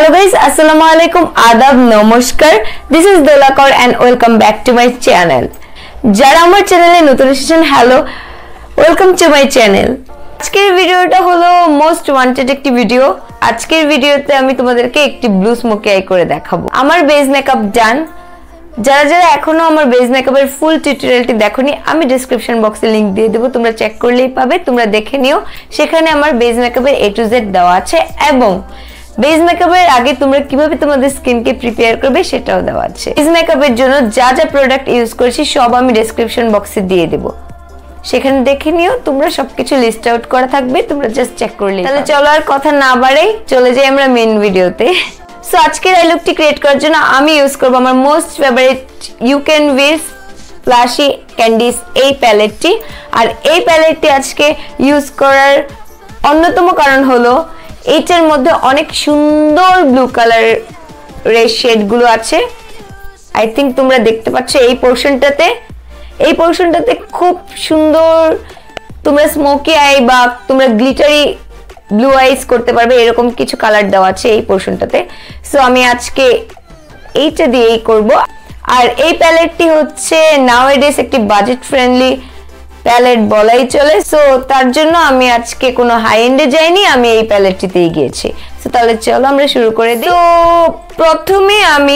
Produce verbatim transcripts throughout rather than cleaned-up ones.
Hello guys, assalamu alaikum, adab, namaskar. This is Dolakar and welcome back to my channel. যারা আমার চ্যানেলে নতুন এসেছেন, hello, welcome to my channel. আজকের ভিডিওটা হলো মোস্ট ওয়ান্টেড একটি ভিডিও। আজকের ভিডিওতে আমি তোমাদেরকে একটি ব্লু স্মোকি আই করে দেখাবো। আমার বেস মেকআপ ডান। যারা যারা এখনো আমার বেস মেকআপের ফুল টিউটোরিয়ালটি দেখোনি, আমি ডেসক্রিপশন বক্সে লিংক দিয়ে দেবো, তোমরা চেক করলেই পাবে, তোমরা দেখে নিও। সেখানে আমার বেস মেকআপের এ টু জেড দেওয়া আছে এবং বেস মেকআপের আগে তোমরা কিভাবে তোমাদের স্কিনকে প্রিপেয়ার করবে সেটাও দেওয়া আছে। বেস মেকআপের জন্য যা যা প্রোডাক্ট ইউজ করেছি সব আমি ডেসক্রিপশন বক্সে দিয়ে দেবো, সেখানে দেখে নিও। তোমরা সবকিছু লিস্ট আউট করা থাকবে, তোমরা জাস্ট চেক করলে। তাহলে চলো আর কথা না বাড়াই, চলে যাই আমরা মেন ভিডিওতে। সো আজকের আই লুকটি ক্রিয়েট করার জন্য আমি ইউজ করবো আমার most favourite you can with flashy candies এই প্যালেটটি। আর এই প্যালেটটি আজকে ইউজ করার অন্যতম কারণ হলো এইটার মধ্যে অনেক সুন্দর ব্লু কালারের শেডগুলো আছে। আই থিঙ্ক তোমরা দেখতে পাচ্ছ এই পোর্শনটাতে, এই পোর্শনটাতে খুব সুন্দর তোমরা স্মোকি আই বা তোমরা গ্লিটারি ব্লু আইস করতে পারবে, এরকম কিছু কালার দেওয়া আছে এই পোর্শনটাতে। সো আমি আজকে এইটা দিয়েই করব। আর এই প্যালেটটি হচ্ছে নাওএডেস একটি বাজেট ফ্রেন্ডলি প্যালেট বলাই চলে। সো তার জন্য আমি আজকে কোনো হাই এন্ডে যাইনি, আমি এই প্যালেটটিতেই গিয়েছি। সো তাহলে চলো আমরা শুরু করে দিই। তো প্রথমে আমি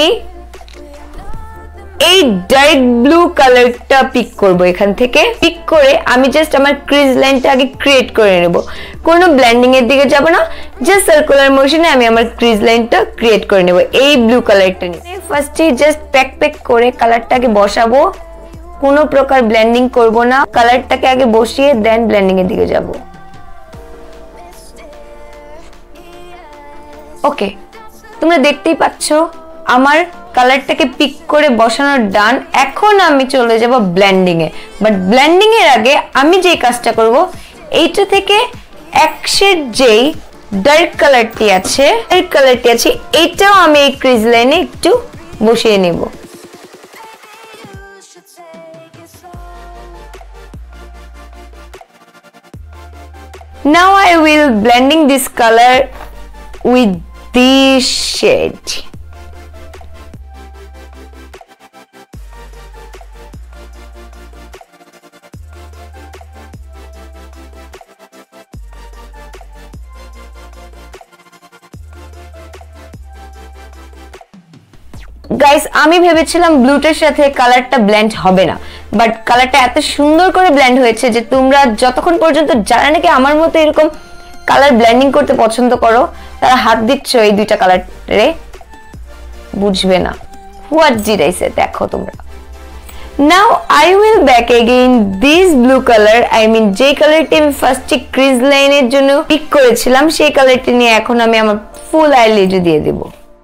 এই ডার্ক ব্লু কালারটা পিক করব। এখান থেকে পিক করে আমি জাস্ট আমার ক্রিজ লাইনটা আগে ক্রিয়েট করে নেব, কোনো ব্লেন্ডিং এর দিকে যাব না, জাস্ট সার্কুলার মোশনে আমি আমার ক্রিজ লাইনটা ক্রিয়েট করে নেব এই ব্লু কালারটা নিয়ে। ফার্স্টে জাস্ট প্যাক প্যাক করে কালারটাকে বসাবো, কোনো প্রকার ব্লেন্ডিং করব না, কালারটাকে আগে বসিয়ে দেন ব্লেন্ডিং এর দিকে যাব। ওকে, তোমরা দেখতেই পাচ্ছ আমার কালারটাকে পিক করে বসানোর ডান। এখন আমি চলে যাব ব্লেন্ডিং এ, বাট ব্লেন্ডিং এর আগে আমি যে কাজটা করব, এইটা থেকে এক শেড যেই ডার্ক কালারটি আছে, ডার্ক কালারটি আছে এইটাও আমি এই ক্রিজ লাইনে একটু বসিয়ে নেব। Now I will blending this color with this shade. Guys, আমি ভেবেছিলাম ব্লুটার সাথে কালারটা ব্লেন্ড হবে না, বাট কালারটা এত সুন্দর করে ব্লেন্ড হয়েছে যে তোমরা যতক্ষণ পর্যন্ত যারা নাকি আমার মতো এরকম কালার ব্লেন্ডিং করতে পছন্দ করো, তারা হাত দিচ্ছ এই দুইটা কালারে, বুঝবে না হোয়াট ডিড আই সে। দেখো তোমরা, now I will back again this blue colour. I mean যে কালারটি আমি ফার্স্টে ক্রিজ লাইনের জন্য পিক করেছিলাম, সেই কালারটি নিয়ে এখন আমি আমার ফুল আইলিডে দিয়ে দেব।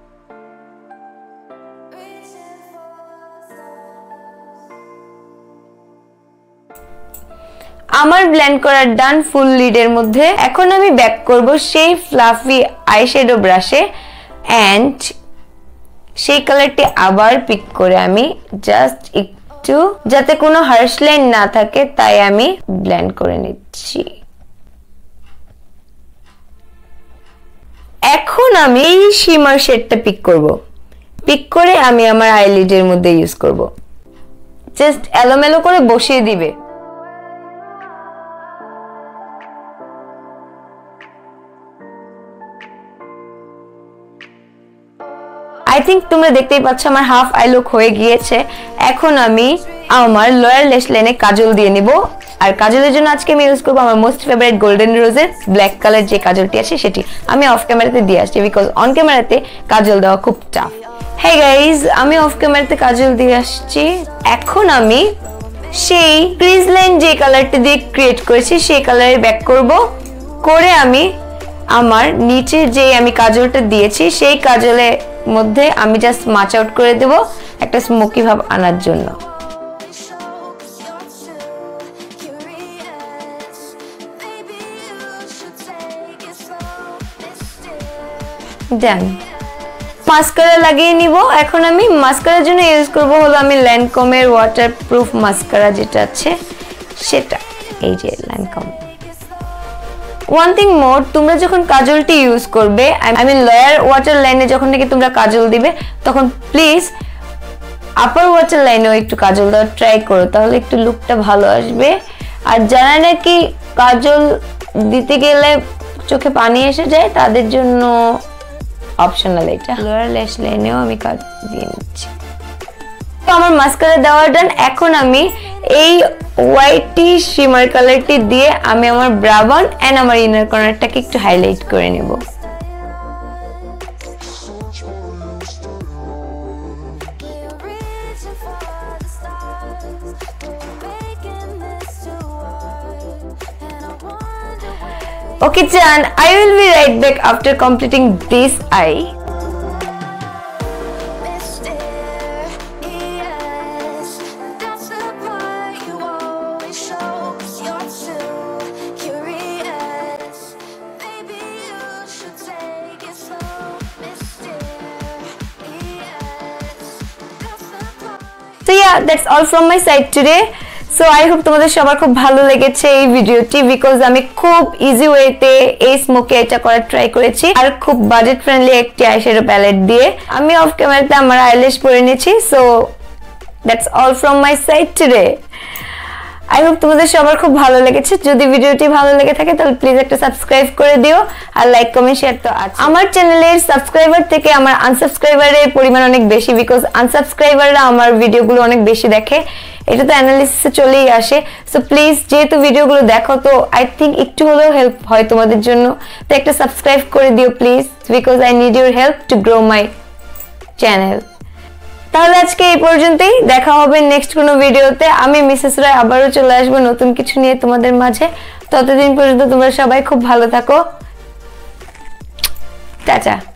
আমার ব্লেন্ড করার ডান ফুল লিডের মধ্যে। এখন আমি ব্যাক করব সেই ফ্লাফি আইশ্যাডো ব্রাশে এন্ড সেই কালারটি আবার পিক করে আমি জাস্ট একটু, যাতে কোনো হার্শ লাইন না থাকে, তাই আমি ব্লেন্ড করে নিচ্ছি। এখন আমি এই শিমার শেডটা পিক করব, পিক করে আমি আমার আইলিডের মধ্যে ইউজ করব। জাস্ট এলোমেলো করে বসিয়ে দিবে। আই থিঙ্ক তোমরা দেখতেই পাচ্ছ আমার হাফ আই লুক হয়ে গিয়েছে। এখন আমি আমার লোয়ার ল্যাশ লাইনে কাজল দিয়ে নিব। আর কাজলের জন্য আজকে আমি ইউজ করবো আমার মোস্ট ফেভারিট গোল্ডেন রোজের ব্ল্যাক কালার যে কাজলটি আছে সেটি। আমি অফ ক্যামেরাতে দিয়ে আসছি, বিকজ অন ক্যামেরাতে কাজল দেওয়া খুব টাফ। হ্যাঁ গাইজ, আমি অফ ক্যামেরাতে কাজল দিয়ে আসছি। এখন আমি সেই ক্রিজ লাইন যে কালারটি দিয়ে ক্রিয়েট করেছি সেই কালারে ব্যাক করব, করে আমি আমার নিচে যে আমি কাজলটা দিয়েছি সেই কাজলের মধ্যে আমি জাস্ট মাচ আউট করে দেব একটা স্মোকি ভাব আনার জন্য। ডান, মাস্কারা লাগিয়ে নিব। এখন আমি মাস্কারার জন্য ইউজ করব হলো আমি ল্যানকমের ওয়াটারপ্রুফ মাস্কারা যেটা আছে সেটা, এই যে ল্যানকম। ওয়ান থিং মোর, তোমরা যখন কাজলটি ইউজ করবে, আই মিন লোয়ার ওয়াটার লাইনে যখন নাকি তোমরা কাজল দিবে, তখন প্লিজ আপার ওয়াটার লাইনেও একটু কাজল দেওয়ার ট্রাই করো, তাহলে একটু লুকটা ভালো আসবে। আর যারা নাকি কাজল দিতে গেলে চোখে পানি এসে যায়, তাদের জন্য অপশনাল এটা। লোয়ার ল্যাশ লাইনেও আমি কাজ দিয়ে নিচ্ছি। তো আমার মাস্কারা দেওয়া ডান। এখন আমি এই হোয়াইটি শিমার কালারটি দিয়ে আমি আমার ব্রা বন এন্ড আমার ইনার কর্নারটাকে একটু হাইলাইট করে নেব। Okay, Chan, I will be right back after completing this eye. So yeah, that's all from my side today. So I hope তোমাদের সবার খুব ভালো লেগেছে এই ভিডিওটি, বিকজ আমি খুব ইজি ওয়েতে এই স্মোকি আইটা করার ট্রাই করেছি, আর খুব বাজেট ফ্রেন্ডলি একটি আইশ্যাডো প্যালেট দিয়ে। আমি অফ ক্যামেরাতে আমার আইল্যাশ পরে নিয়েছি। So that's all from my side today. I hope তোমাদের সবার খুব ভালো লেগেছে। যদি ভিডিওটি ভালো লেগে থাকে তাহলে প্লিজ একটা সাবস্ক্রাইব করে দিও, আর লাইক কমেন্ট শেয়ার তো আছে। আমার চ্যানেলের সাবস্ক্রাইবার থেকে আমার আনসাবস্ক্রাইবারের পরিমাণ অনেক বেশি, বিকজ আনসাবস্ক্রাইবাররা আমার ভিডিওগুলো অনেক বেশি দেখে, এটা তো অ্যানালিসিসে চলেই আসে। সো প্লিজ, যেহেতু ভিডিওগুলো দেখো, তো আই থিঙ্ক একটু হলেও হেল্প হয় তোমাদের জন্য, তো একটা সাবস্ক্রাইব করে দিও please, because I need your help to grow my channel. তাহলে আজকে এই পর্যন্তই, দেখা হবে নেক্সট কোনো ভিডিওতে। আমি মিসেস রায় আবারও চলে আসবো নতুন কিছু নিয়ে তোমাদের মাঝে। ততদিন পর্যন্ত তোমরা সবাই খুব ভালো থাকো। টাটা।